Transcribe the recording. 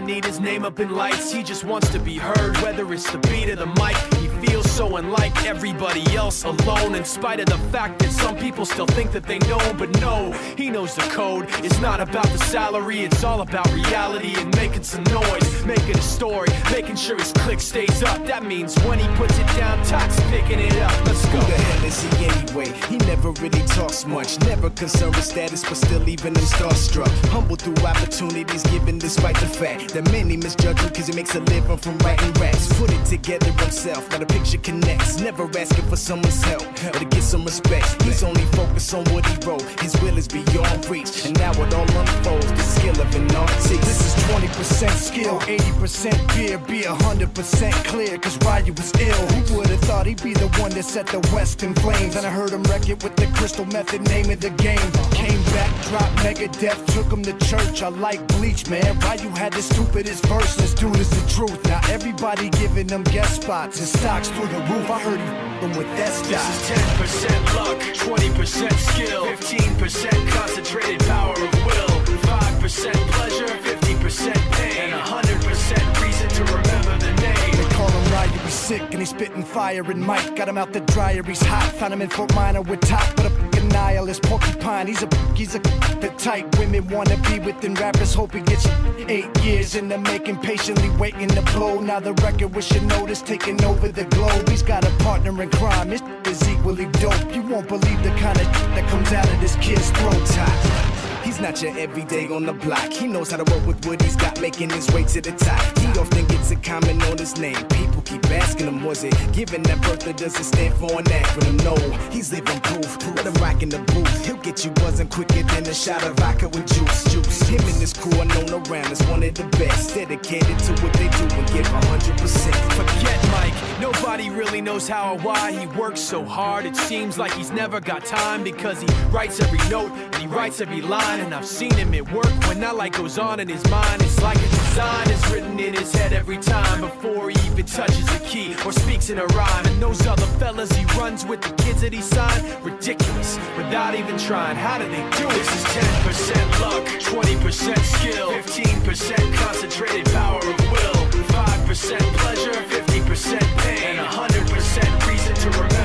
doesn't need his name up in lights. He just wants to be heard, whether it's the beat of the mic. He feels so unlike everybody else, alone, in spite of the fact that some people still think that they know. But no, he knows the code. It's not about the salary, it's all about reality and making some noise, making a story, making sure his click stays up. That means when he puts it down, Tox picking it up. Let's go. Who the hell is he anyway? He never really talks much, never concerned with status, but still leaving him starstruck. Humble through opportunities given despite the fact that many misjudge him cause he makes a living from writing raps. Put it together himself, now the picture connects, never asking for someone's help or to get some respect. He's only focused on what he wrote, his will is beyond reach, and now it all unfolds, the skill of an artist. This is 20% skill, 80% beer, be 100% clear, cause Ryu was ill. Who would've thought he'd be the one that set the West in flames? And I heard him wreck it with the Crystal Method, name of the game. Came back, dropped Megadeth, took him to church. I like Bleach, man. Ryu had the stupidest verse, this dude is the truth. Now everybody giving them guest spots and stocks through the roof. I heard he f***ing with that stock. This is 10% luck, 20% skill, 15% concentrated power of will, 5% pleasure, 50% pain, and 100% reason to remember the name. They call him Ryu, he's sick and he's spitting fire. And Mike got him out the dryer, he's hot. Found him in Fort Minor with top, but a f***ing nihilist porcupine. He's a the type women wanna be within rappers. Hope he gets 8 years in the making, patiently waiting to blow. Now the record with your notice taking over the globe. He's got a partner in crime, his is equally dope. You won't believe the kind of that comes out of this kid's throat. He's not your everyday on the block. He knows how to work with what he's got, making his way to the top. He often gets a comment on his name. People keep asking him, was it given that birth that doesn't stand for an acronym? No, he's living proof. Let him rock in the booth. He'll get you buzzing quicker than a shot of vodka with juice. Him and his crew are known around as one of the best, dedicated to what they do and give 100%. Forget Mike, nobody really knows how or why he works so hard. It seems like he's never got time because he writes every note and he writes every line. And I've seen him at work when that light goes on in his mind. It's like a design is written in his head every time before he even touches a key or speaks in a rhyme. And those other fellas he runs with, the kids that he signed, ridiculous, without even trying. How do they do it? This is 10% luck, 20% skill, 15% concentrated power of will, 5% pleasure, 50% pain, and 100% reason to remember